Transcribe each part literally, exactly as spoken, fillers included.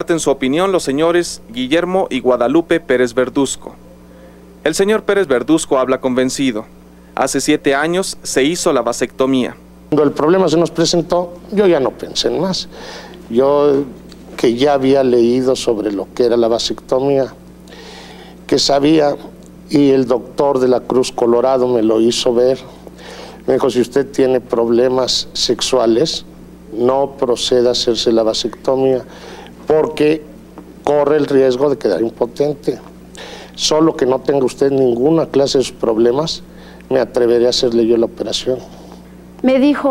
En su opinión los señores Guillermo y Guadalupe Pérez Verduzco. El señor Pérez Verduzco habla convencido. Hace siete años se hizo la vasectomía. Cuando el problema se nos presentó, yo ya no pensé en más. Yo, que ya había leído sobre lo que era la vasectomía, que sabía, y el doctor de la Cruz Colorado me lo hizo ver, me dijo, si usted tiene problemas sexuales, no proceda a hacerse la vasectomía, porque corre el riesgo de quedar impotente. Solo que no tenga usted ninguna clase de sus problemas, me atreveré a hacerle yo la operación. Me dijo,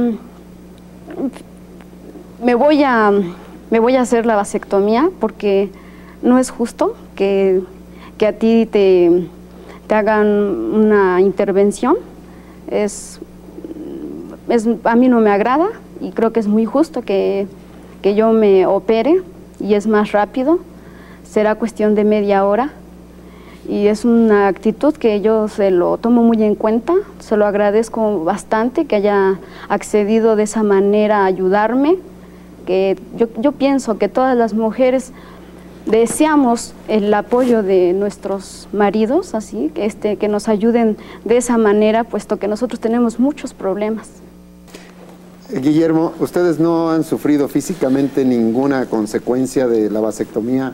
me voy a, me voy a hacer la vasectomía porque no es justo que, que a ti te, te hagan una intervención. Es, es, a mí no me agrada y creo que es muy justo que, que yo me opere y es más rápido. Será cuestión de media hora. Y es una actitud que yo se lo tomo muy en cuenta, se lo agradezco bastante que haya accedido de esa manera a ayudarme, que yo, yo pienso que todas las mujeres deseamos el apoyo de nuestros maridos, así, que, este, que nos ayuden de esa manera, puesto que nosotros tenemos muchos problemas. Guillermo, ¿ustedes no han sufrido físicamente ninguna consecuencia de la vasectomía?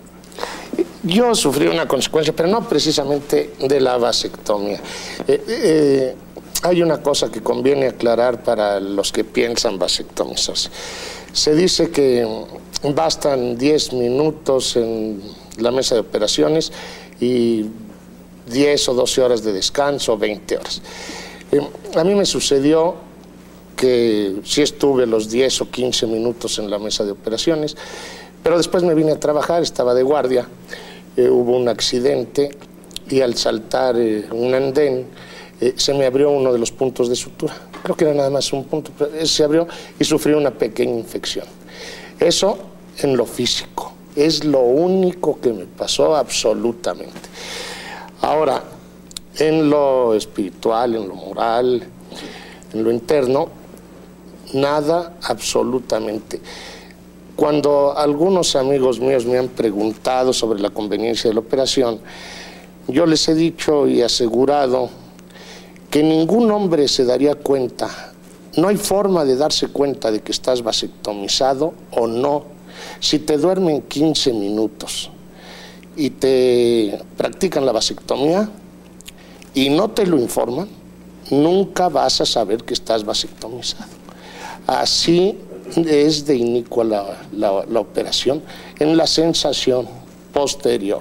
Yo sufrí una consecuencia, pero no precisamente de la vasectomía. Eh, eh, hay una cosa que conviene aclarar para los que piensan vasectomizarse. Se dice que bastan diez minutos en la mesa de operaciones y diez o doce horas de descanso, veinte horas. Eh, a mí me sucedió que sí estuve los diez o quince minutos en la mesa de operaciones, pero después me vine a trabajar, estaba de guardia. Eh, hubo un accidente y al saltar eh, un andén eh, se me abrió uno de los puntos de sutura. Creo que era nada más un punto, pero se abrió y sufrí una pequeña infección. Eso en lo físico, es lo único que me pasó absolutamente. Ahora, en lo espiritual, en lo moral, en lo interno, nada absolutamente. Cuando algunos amigos míos me han preguntado sobre la conveniencia de la operación, yo les he dicho y asegurado que ningún hombre se daría cuenta, no hay forma de darse cuenta de que estás vasectomizado o no, si te duermen quince minutos y te practican la vasectomía y no te lo informan, nunca vas a saber que estás vasectomizado. Así es de inicua la, la, la operación en la sensación posterior,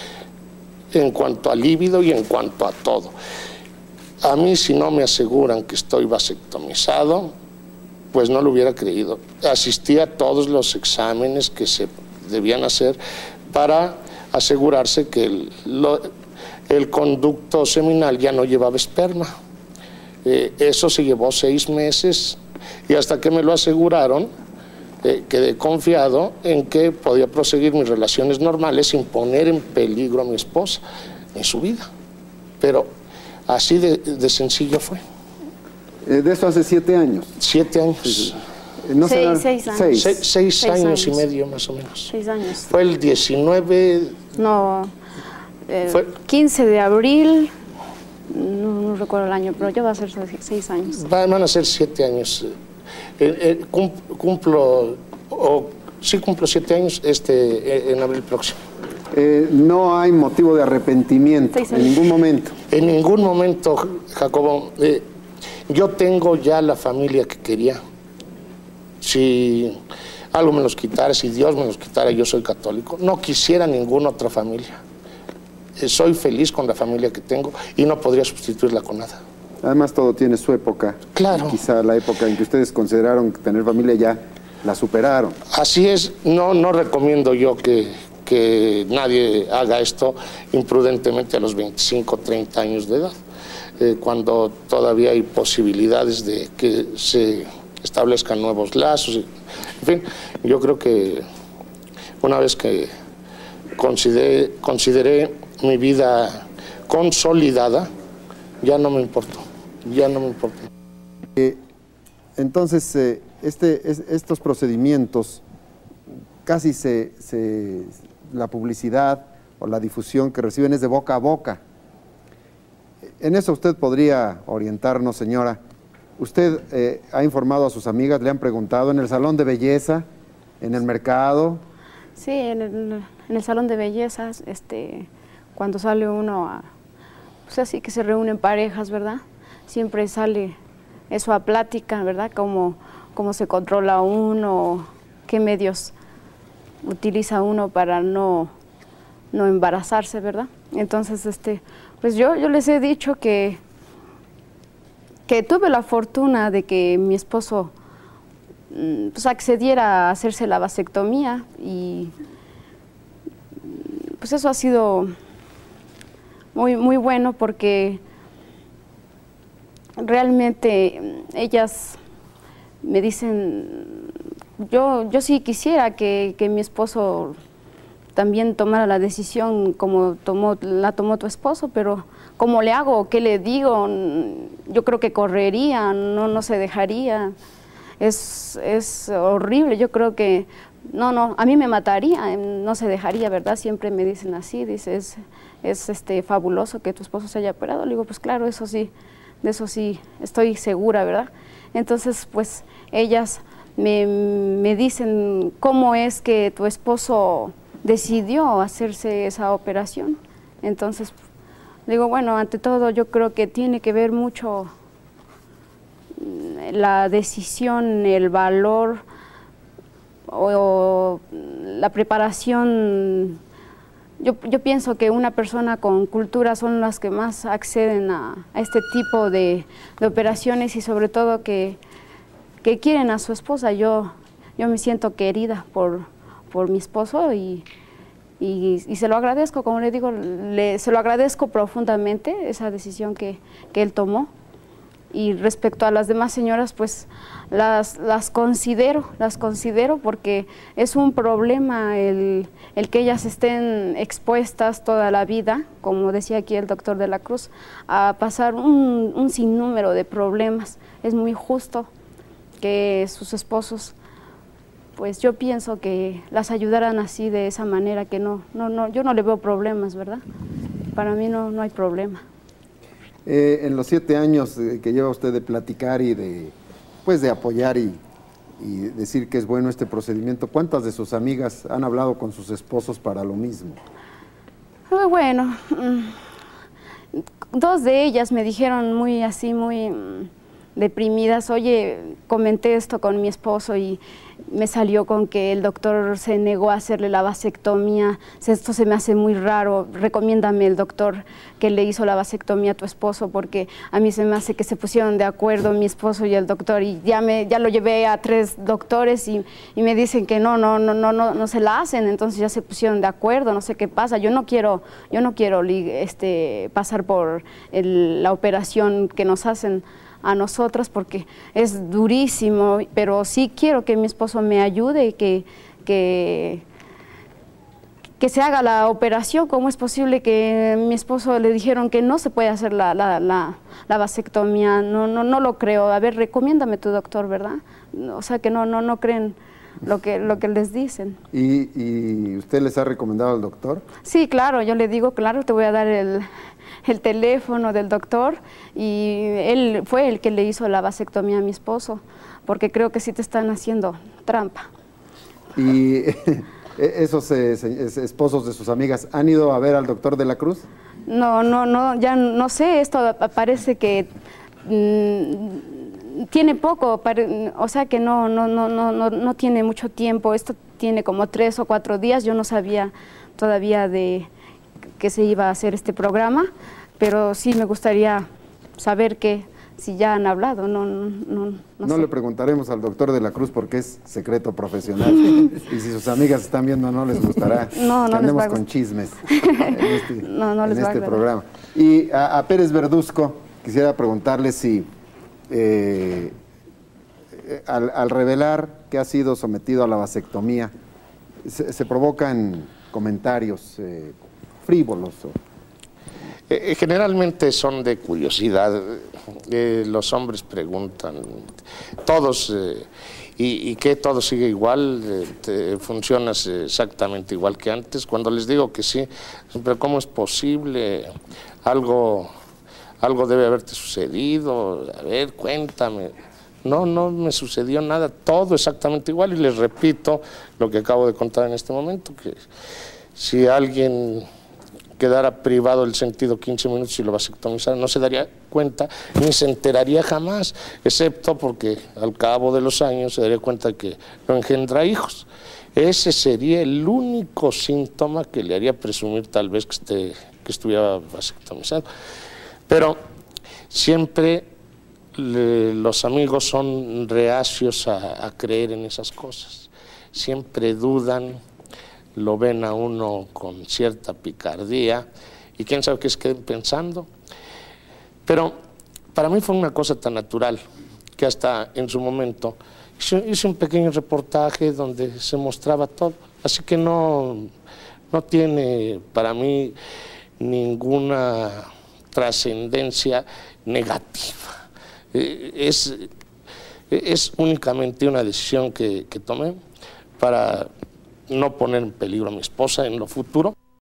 en cuanto al líbido y en cuanto a todo. A mí, si no me aseguran que estoy vasectomizado, pues no lo hubiera creído. Asistí a todos los exámenes que se debían hacer para asegurarse que el, lo, el conducto seminal ya no llevaba esperma. Eh, eso se llevó seis meses. Y hasta que me lo aseguraron, eh, quedé confiado en que podía proseguir mis relaciones normales sin poner en peligro a mi esposa en su vida. Pero así de, de sencillo fue. Eh, ¿De eso hace siete años? Siete años. No seis, será... seis años. Seis, seis, seis, seis años, años y medio más o menos. Seis años. Fue el diecinueve... No, eh, fue... quince de abril... No, no recuerdo el año, pero ya va a ser seis años. Van a ser siete años. Eh, eh, cumplo, o sí cumplo siete años este, eh, en abril próximo. Eh, no hay motivo de arrepentimiento en ningún momento. En ningún momento, Jacobo. Eh, yo tengo ya la familia que quería. Si algo me los quitara, si Dios me los quitara, yo soy católico, no quisiera ninguna otra familia. Soy feliz con la familia que tengo y no podría sustituirla con nada. Además, todo tiene su época. Claro. Quizá la época en que ustedes consideraron que tener familia ya la superaron. Así es. No, no recomiendo yo que, que nadie haga esto imprudentemente a los veinticinco, treinta años de edad, eh, cuando todavía hay posibilidades de que se establezcan nuevos lazos. En fin, yo creo que una vez que consideré, consideré mi vida consolidada, ya no me importó, ya no me importó. Eh, entonces, eh, este, es, estos procedimientos casi se, se, la publicidad o la difusión que reciben es de boca a boca. En eso usted podría orientarnos, señora. ¿Usted eh, ha informado a sus amigas, le han preguntado en el salón de belleza, en el mercado? Sí, en el, en el salón de belleza, este, cuando sale uno a, pues así que se reúnen parejas, ¿verdad? Siempre sale eso a plática, ¿verdad? Cómo, cómo se controla uno, qué medios utiliza uno para no, no embarazarse, ¿verdad? Entonces, este, pues yo, yo les he dicho que, que tuve la fortuna de que mi esposo pues accediera a hacerse la vasectomía y pues eso ha sido muy, muy bueno porque realmente ellas me dicen, yo, yo sí quisiera que, que mi esposo también tomara la decisión como tomó, la tomó tu esposo, pero ¿cómo le hago? ¿Qué le digo? Yo creo que correría, no, no se dejaría. Es, es horrible, yo creo que, no, no, a mí me mataría, no se dejaría, ¿verdad? Siempre me dicen así, dice, es, es este, fabuloso que tu esposo se haya operado. Le digo, pues claro, eso sí, de eso sí, estoy segura, ¿verdad? Entonces, pues, ellas me, me dicen, ¿cómo es que tu esposo decidió hacerse esa operación? Entonces, digo, bueno, ante todo yo creo que tiene que ver mucho la decisión, el valor o, o la preparación. Yo, yo pienso que una persona con cultura son las que más acceden a, a este tipo de, de operaciones y sobre todo que, que quieren a su esposa. Yo, yo me siento querida por, por mi esposo y, y, y se lo agradezco, como le digo, le, se lo agradezco profundamente esa decisión que, que él tomó. Y respecto a las demás señoras, pues las, las considero, las considero porque es un problema el, el que ellas estén expuestas toda la vida, como decía aquí el doctor de la Cruz, a pasar un, un sinnúmero de problemas. Es muy justo que sus esposos, pues yo pienso que las ayudaran así, de esa manera, que no, no, no, yo no le veo problemas, ¿verdad? Para mí no, no hay problema. Eh, en los siete años eh, que lleva usted de platicar y de, pues de apoyar y, y decir que es bueno este procedimiento, ¿cuántas de sus amigas han hablado con sus esposos para lo mismo? Muy bueno, dos de ellas me dijeron muy así, muy deprimidas, oye, comenté esto con mi esposo y me salió con que el doctor se negó a hacerle la vasectomía, esto se me hace muy raro, recomiéndame el doctor que le hizo la vasectomía a tu esposo, porque a mí se me hace que se pusieron de acuerdo mi esposo y el doctor, y ya me ya lo llevé a tres doctores y, y me dicen que no, no, no, no, no, no se la hacen, entonces ya se pusieron de acuerdo, no sé qué pasa, yo no quiero, yo no quiero este, pasar por el, la operación que nos hacen a nosotras porque es durísimo, pero sí quiero que mi esposo me ayude y que, que, que se haga la operación. ¿Cómo es posible que mi esposo le dijeron que no se puede hacer la, la, la, la vasectomía? No, no, no lo creo. A ver, recomiéndame tu doctor, ¿verdad? O sea, que no, no, no creen lo que, lo que les dicen. ¿Y, ¿Y usted les ha recomendado al doctor? Sí, claro, yo le digo, claro, te voy a dar el, el teléfono del doctor, y él fue el que le hizo la vasectomía a mi esposo, porque creo que sí te están haciendo trampa. ¿Y esos eh, esposos de sus amigas han ido a ver al doctor de la Cruz? No, no, no, ya no sé, esto parece que mmm, tiene poco, o sea que no, no, no, no, no, no tiene mucho tiempo, esto tiene como tres o cuatro días, yo no sabía todavía de que se iba a hacer este programa, pero sí me gustaría saber que si ya han hablado, no, no, no, no, no sé. Le preguntaremos al doctor de la Cruz porque es secreto profesional y si sus amigas están viendo no les gustará no, no que andemos les va con chismes en este, no, no les en va este a programa. Y a, a Pérez Verduzco quisiera preguntarle si eh, al, al revelar que ha sido sometido a la vasectomía se, se provocan comentarios eh, frívolos. O... Eh, generalmente son de curiosidad, eh, los hombres preguntan, todos, eh, y, y que todo sigue igual, eh, te, funcionas exactamente igual que antes. Cuando les digo que sí, pero ¿cómo es posible? Algo, algo debe haberte sucedido, a ver, cuéntame. No, no me sucedió nada, todo exactamente igual, y les repito lo que acabo de contar en este momento, que si alguien quedara privado del sentido quince minutos y lo vasectomizara, no se daría cuenta ni se enteraría jamás, excepto porque al cabo de los años se daría cuenta que no engendra hijos. Ese sería el único síntoma que le haría presumir tal vez que, esté, que estuviera vasectomizado. Pero siempre le, los amigos son reacios a, a creer en esas cosas, siempre dudan, lo ven a uno con cierta picardía y quién sabe qué es que queden pensando. Pero para mí fue una cosa tan natural que hasta en su momento hice, hice un pequeño reportaje donde se mostraba todo, así que no, no tiene para mí ninguna trascendencia negativa. Es, es únicamente una decisión que, que tomé para no poner en peligro a mi esposa en lo futuro.